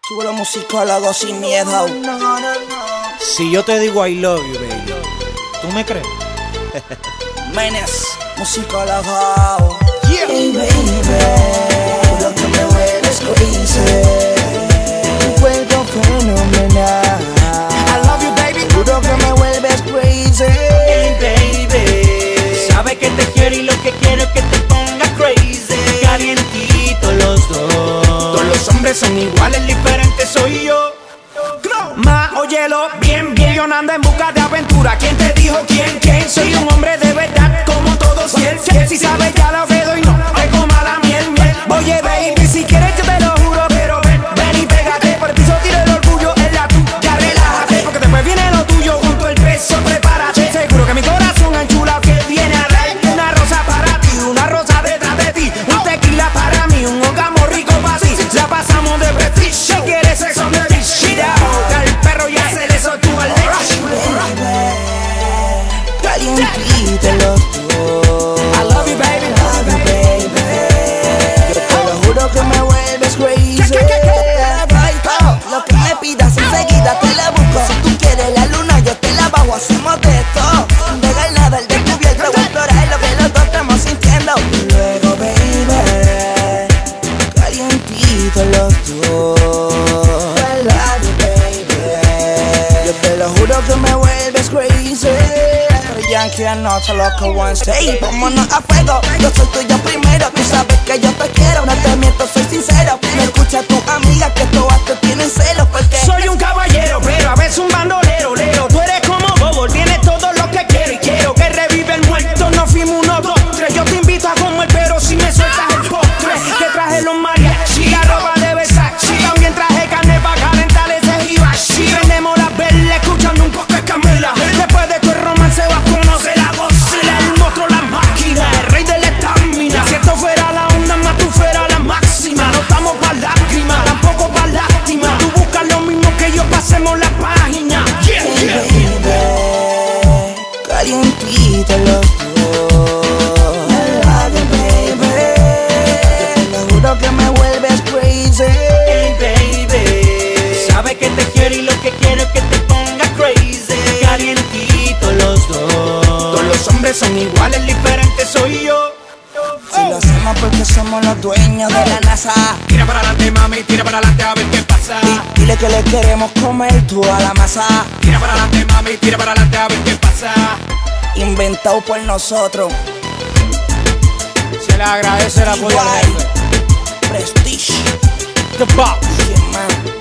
Sube los musicólogos sin miedo. Si yo te digo I love you, baby, ¿tú me crees? Menes, musicólogo. Yeah. Hey baby, lo que me vuelves crazy. Tu cuerpo fenomenal. I love you, baby. Juro que me vuelves crazy. Hey, baby, sabe que te quiero y lo que quiero es que te ponga crazy. Calientito los dos. Todos los hombres son iguales, diferentes soy yo. Ma, óyelo bien, bien. Yo no ando en busca de aventura. ¿Quién te dijo quién? Soy un hombre de verdad, como todos y él. Si sabes ya lo que doy, no te coma la miel. Oye, baby, si quieres yo te lo juro, pero ven y pégate. Por el piso tira el orgullo en la tuya, relájate. Porque después viene lo tuyo, junto el peso, prepárate. Seguro que mi corazón enchula que viene a dar una rosa para ti, una rosa detrás de ti, un tequila para mí, un orgasmo rico para ti. La pasamos de prestige, si quieres sexo de bichita. El perro ya se le soltó al leche. Calientito los dos. I love you, baby. Love you, baby. Yo te lo juro que me vuelves crazy. Lo que me pidas enseguida te la busco. Si tú quieres la luna yo te la bajo. Hacemos de esto, de nada el descubierto. Voy a explorar lo que los dos estamos sintiendo. Luego, baby, calientito los dos. I love you, baby. Yo te lo juro que me vuelves crazy. Yankee anoche lo que once. Hey, vámonos a fuego. Yo soy tuyo primero. Tú sabes que yo te quiero. No te miento, soy sincero. Me escucha tu amiga que todas te tienen celos porque soy un caballero, pero a veces un bandolero, lero. Tú eres como Bobo, tienes todo lo que quiero y quiero que revive el muerto. No fuimos uno, dos, tres. Yo te invito a comer, pero si me sueltas el postre. Te traje los mariachi, la ropa de Versace. También traje carne para calentar ese hibachi. Prendemos las velas escuchando un poco de Camila. Después de tu romance vas a conocer a Godzilla, el monstruo, la máquina, el rey de la estamina. Si esto fuera la onda, más tú fuera la máxima. No estamos pa' lágrimas, tampoco pa' lástima. Tú buscas lo mismo que yo, pasemos la página. Yeah, yeah. Baby, calientito los dos. I love you, baby. Yo te lo juro que me vuelves crazy. Hey, baby, sabe que te quiero y lo que quiero es que te ponga crazy. Calientito los dos. Todos los hombres son iguales, diferentes soy yo. Si lo hacemos porque somos los dueños de la NASA. Tira para adelante, mami, tira para adelante a ver qué pasa. Dile que le queremos comer toda la masa. Tira para adelante, mami, tira para adelante a ver qué pasa. Inventado por nosotros. Se le agradece el apoyo al jefe. Prestige. The Box. ¿Quién más?